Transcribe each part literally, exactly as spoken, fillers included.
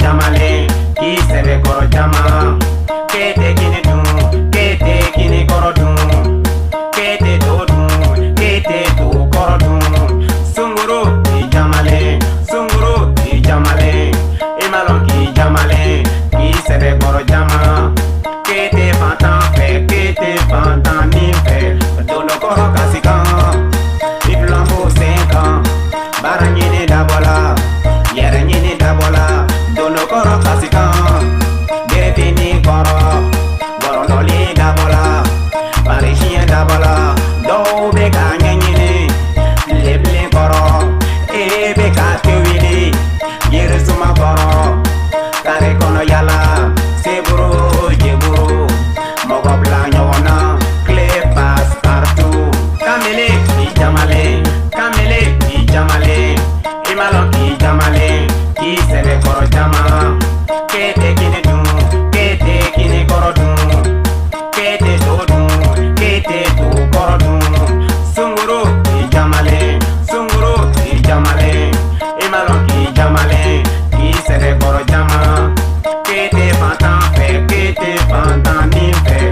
jamale, ki sebe koro jama. Kete kini dun, kete kini koro dun, kete to dun, kete to koro dun. Sunguru ki jamale, sunguru ki jamale, imalon ki jamale, ki sebe koro jama. Kete fantan fe, kete fantan ni fe, dolo koro kasikan, iflambo senkan, baranyini dabola, yerenyini dabola, dolo koro kasikan, gerefini koro, borololi dabola, parishien dabola, do be kanyanyini, leble koro, e be katewili, yeresuma koro, kare kono yala, seburu jeburu, mogo blanjona, clé passe partout. Kamele ki jamale, kamele ki jamale, imalon ki jamale, ki sebe koro jama. Kete kini dun, kete kini koro dun, kete to dun, kete to koro dun. Sunguru ki jamale, sunguru ki jamale, imalon ki jamale, ki sebe koro jama. Kete fantan fe, kete fantan ni fe.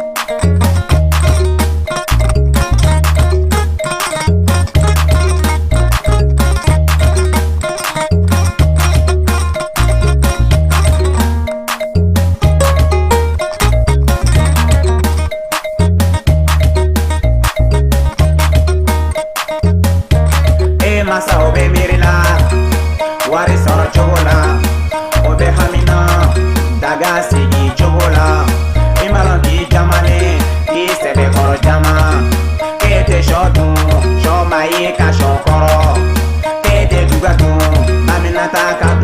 Masa obe mirila, wari soro chobola, obe hamina, daga sigi chobola, imalon ki jamale, ki sebe koro jama, kete shotun, shomaye ka shokoro, kete dugatu, aminata ka